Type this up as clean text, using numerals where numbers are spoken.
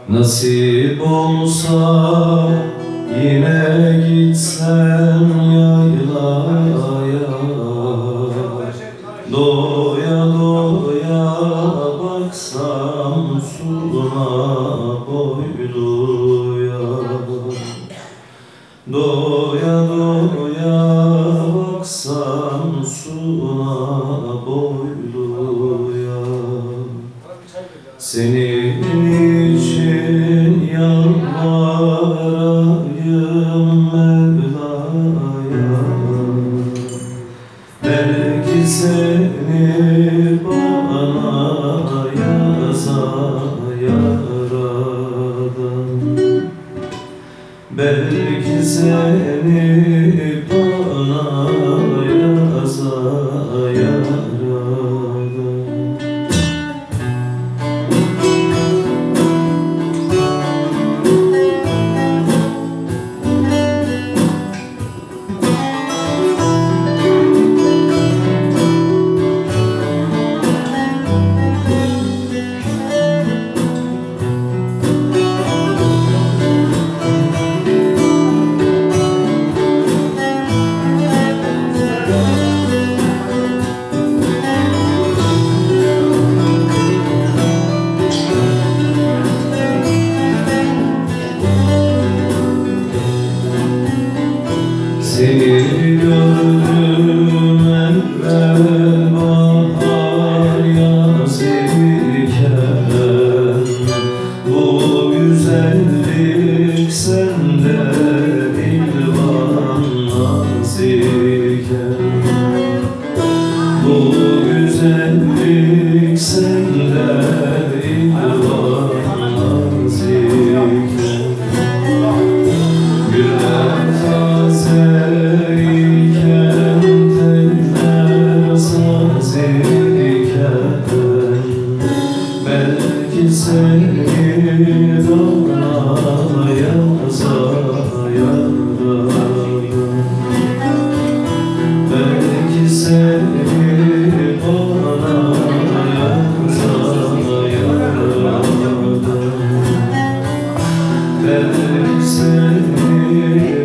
Nasip olsa yine gitsem yaylaya, doya doya baksam suna boyluya, doya doya baksam suna boyluya. Senin için yalvarayım Mevla'ya, belki seni bana yazar yaradan, belki seni bana yazar yaradan. Seni gördüm evvel bahar yaz iken, bu güzellik sende ilvan naz iken, bu güzellik sende ilvan naz iken, güller taze belki seni bana yazar yaradan, belki seni bana yazar yaradan, belki seni